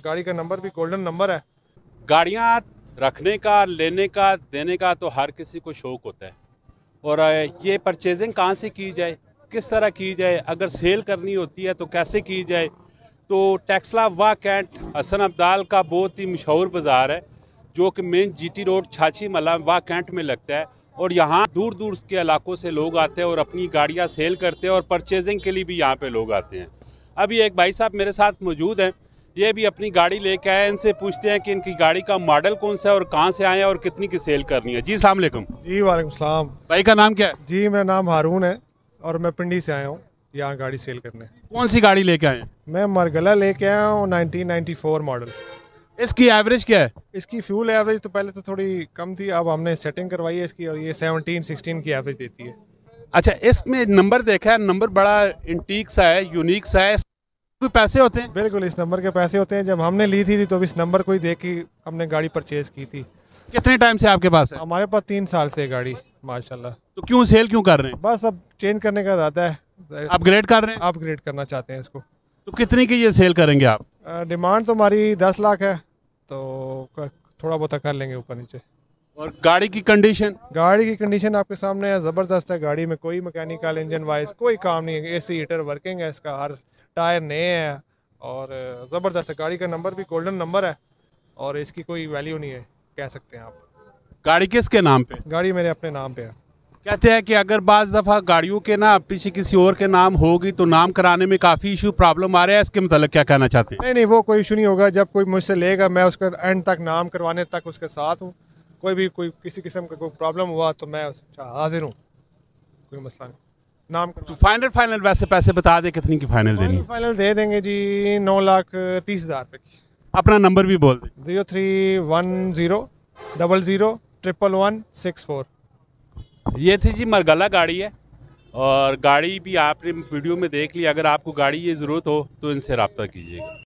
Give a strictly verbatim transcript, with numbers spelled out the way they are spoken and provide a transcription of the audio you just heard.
गाड़ी का नंबर भी गोल्डन नंबर है। गाड़ियाँ रखने का, लेने का, देने का तो हर किसी को शौक़ होता है। और ये परचेजिंग कहाँ से की जाए, किस तरह की जाए, अगर सेल करनी होती है तो कैसे की जाए। तो टेक्सला वाह कैंट हसन अब्दाल का बहुत ही मशहूर बाज़ार है, जो कि मेन जीटी रोड छाछी मला वाह कैंट में लगता है। और यहाँ दूर दूर के इलाकों से लोग आते हैं और अपनी गाड़ियाँ सेल करते हैं, और परचेजिंग के लिए भी यहाँ पे लोग आते हैं। अभी एक भाई साहब मेरे साथ मौजूद हैं, ये भी अपनी गाड़ी लेके आए। इनसे पूछते हैं कि इनकी गाड़ी का मॉडल कौन सा है और कहाँ से आए हैं और कितनी की सेल करनी है। जी अस्सलाम वालेकुम। जी वालेकुम सलाम। भाई का नाम क्या है? जी मेरा नाम हारून है और मैं पिंडी से आया हूँ यहाँ गाड़ी सेल करने। कौन सी गाड़ी लेके आए हैं? मैं मरगला लेके आया हूँ नाइनटीन नाइंटी फोर मॉडल। इसकी एवरेज क्या है? इसकी फ्यूल एवरेज तो पहले तो थोड़ी कम थी, अब हमने सेटिंग करवाई है इसकी, और ये सेवनटीन सिक्सटीन की एवरेज देती है। अच्छा, इसमें नंबर देखा है, नंबर बड़ा इंटीक सा है, यूनिक सा है। कोई पैसे होते हैं? बिल्कुल, इस नंबर के पैसे होते हैं। जब हमने ली थी तो इस नंबर को ही देख के हमने गाड़ी परचेज की थी। कितने टाइम से आपके पास है? हमारे पास तीन साल से गाड़ी माशाल्लाह। तो क्यों सेल क्यों कर रहे हैं? बस अब चेंज करने का इरादा है, अपग्रेड कर रहे हैं? अपग्रेड करना चाहते हैं इसको। तो कितने की ये सेल करेंगे आप? डिमांड तो हमारी दस लाख है, तो थोड़ा बहुत कर लेंगे ऊपर नीचे। और गाड़ी की कंडीशन? गाड़ी की कंडीशन आपके सामने है, ज़बरदस्त है। गाड़ी में कोई मैकेनिकल इंजन वाइज कोई काम नहीं है। एसी हीटर वर्किंग है, इसका हर टायर नए हैं और ज़बरदस्त है। गाड़ी का नंबर भी गोल्डन नंबर है और इसकी कोई वैल्यू नहीं है, कह सकते हैं आप। गाड़ी किसके नाम पे? गाड़ी मेरे अपने नाम पे है। कहते हैं कि अगर बाज़ दफ़ा गाड़ियों के ना पीछे किसी और के नाम होगी तो नाम कराने में काफ़ी इशू प्रॉब्लम आ रहा है, इसके मतलब क्या कहना चाहते हैं? नहीं नहीं, वो कोई इशू नहीं होगा। जब कोई मुझसे लेगा मैं उसका एंड तक नाम करवाने तक उसके साथ हूँ। कोई भी कोई किसी किस्म का कोई प्रॉब्लम हुआ तो मैं हाजिर हूँ, कोई मसला नहीं। नाम तो फाइनल फाइनल वैसे पैसे बता दे, कितनी की फाइनल देनी? फाइनल दे देंगे जी नौ लाख तीस हज़ार रुपये की। अपना नंबर भी बोल दें। Zero three one zero double zero triple one six four. ये थी जी मरगला गाड़ी है, और गाड़ी भी आपने वीडियो में देख ली। अगर आपको गाड़ी ये ज़रूरत हो तो इनसे रब्ता कीजिएगा।